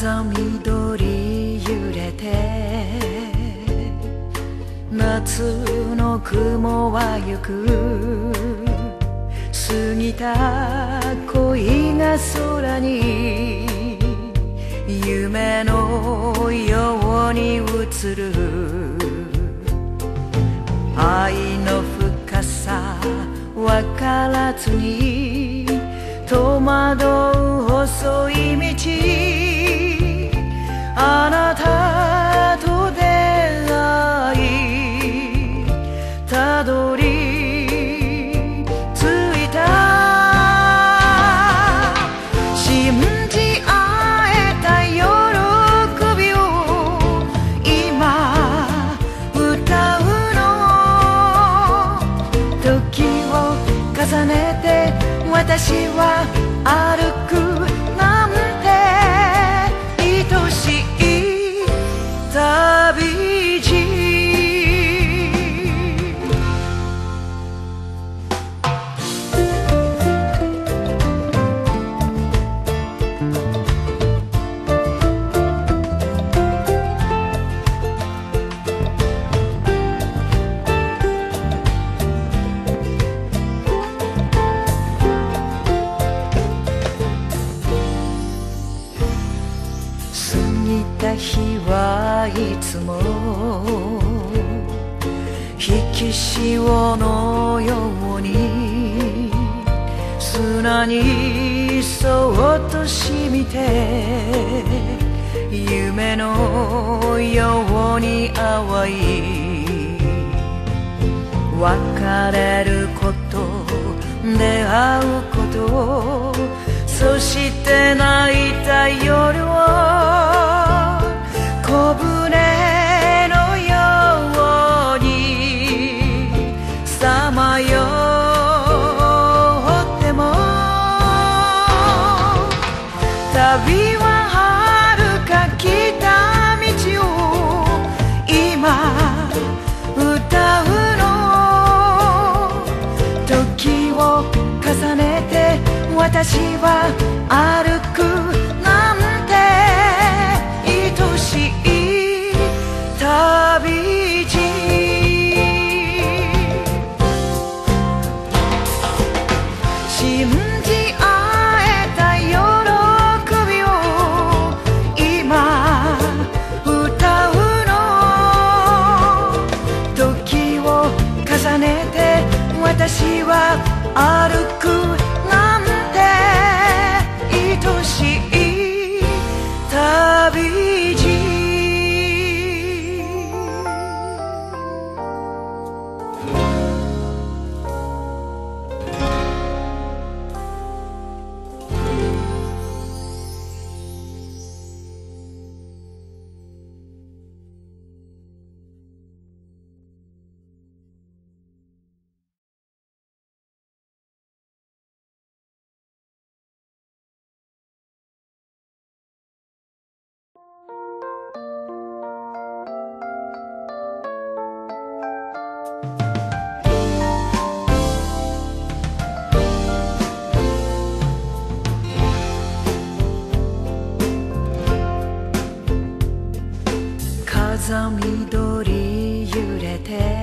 風緑揺れて夏の雲はゆく過ぎた恋が空に夢のように映る愛の深さわからずに戸惑う細い道あなたと出会いたどり着いた信じ合えた喜びを今歌うの時を重ねて私は歩くなんて愛しい旅路日はいつも引き潮のように砂にそっと染みて夢のように淡い別れること出会うことそして泣いた夜を小舟のようにさまよっても旅は遥か来た道を今歌うの時を重ねて私は歩くなんて愛しい旅路信じ合えた喜びを今歌うの時を重ねて私は歩くなんて愛しい旅路風緑揺れて